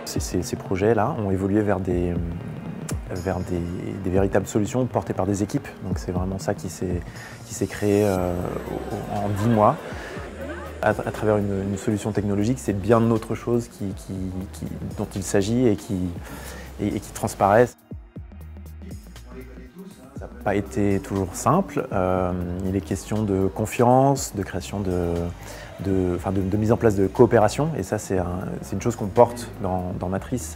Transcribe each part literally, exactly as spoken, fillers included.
Ces, ces, ces projets-là ont évolué vers des, vers des, des véritables solutions portées par des équipes. Donc c'est vraiment ça qui s'est créé euh, en dix mois. À, à travers une, une solution technologique, c'est bien autre chose qui, qui, qui, dont il s'agit et qui, et, et qui transparaissent. Ça n'a pas été toujours simple. Euh, il est question de confiance, de création de, de, enfin de, de mise en place de coopération, et ça c'est un, une chose qu'on porte dans, dans Matrice.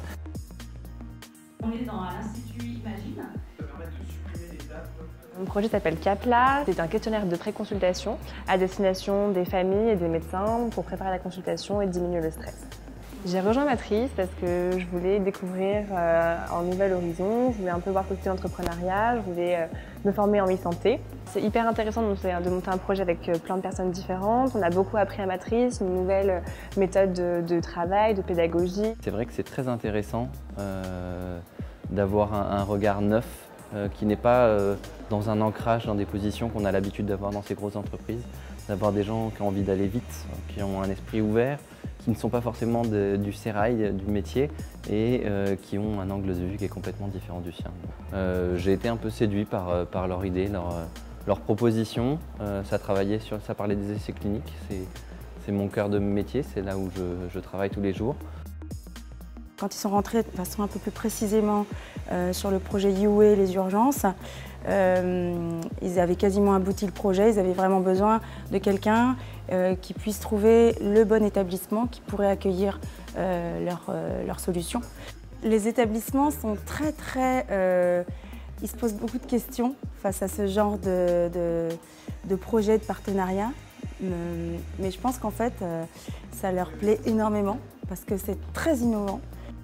On est dans l'Institut Imagine. Ça permet de supprimer les étapes. Mon projet s'appelle CAPLA. C'est un questionnaire de pré-consultation à destination des familles et des médecins pour préparer la consultation et diminuer le stress. J'ai rejoint Matrice parce que je voulais découvrir euh, un nouvel horizon, je voulais un peu voir côté entrepreneuriat, je voulais euh, me former en e-santé. C'est hyper intéressant de monter, de monter un projet avec euh, plein de personnes différentes. On a beaucoup appris à Matrice, une nouvelle euh, méthode de, de travail, de pédagogie. C'est vrai que c'est très intéressant euh, d'avoir un, un regard neuf euh, qui n'est pas euh, dans un ancrage dans des positions qu'on a l'habitude d'avoir dans ces grosses entreprises, d'avoir des gens qui ont envie d'aller vite, qui ont un esprit ouvert, qui ne sont pas forcément de, du sérail, du métier, et euh, qui ont un angle de vue qui est complètement différent du sien. Euh, j'ai été un peu séduit par, par leur idée, leur, leur proposition. Euh, ça travaillait sur, ça parlait des essais cliniques, c'est mon cœur de métier, c'est là où je, je travaille tous les jours. Quand ils sont rentrés de façon un peu plus précisément euh, sur le projet You Way, les urgences, euh, ils avaient quasiment abouti le projet, ils avaient vraiment besoin de quelqu'un euh, qui puisse trouver le bon établissement qui pourrait accueillir euh, leur, euh, leur solution. Les établissements sont très très... Euh, ils se posent beaucoup de questions face à ce genre de, de, de projet, de partenariat. Mais je pense qu'en fait, euh, ça leur plaît énormément parce que c'est très innovant.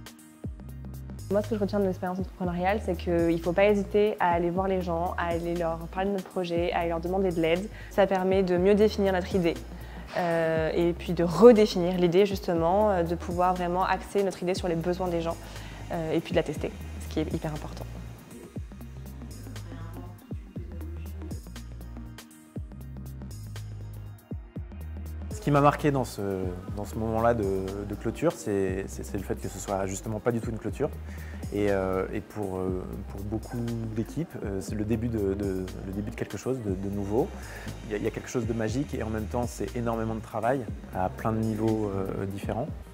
Moi, ce que je retiens de l'expérience entrepreneuriale, c'est qu'il ne faut pas hésiter à aller voir les gens, à aller leur parler de notre projet, à aller leur demander de l'aide. Ça permet de mieux définir notre idée euh, et puis de redéfinir l'idée, justement, euh, de pouvoir vraiment axer notre idée sur les besoins des gens euh, et puis de la tester, ce qui est hyper important. Ce qui m'a marqué dans ce, dans ce moment-là de, de clôture, c'est le fait que ce soit justement pas du tout une clôture. Et, euh, et pour, euh, pour beaucoup d'équipes, euh, c'est le, début de, de, le début de quelque chose de, de nouveau. Il y, a, il y a quelque chose de magique et en même temps, c'est énormément de travail à plein de niveaux euh, différents.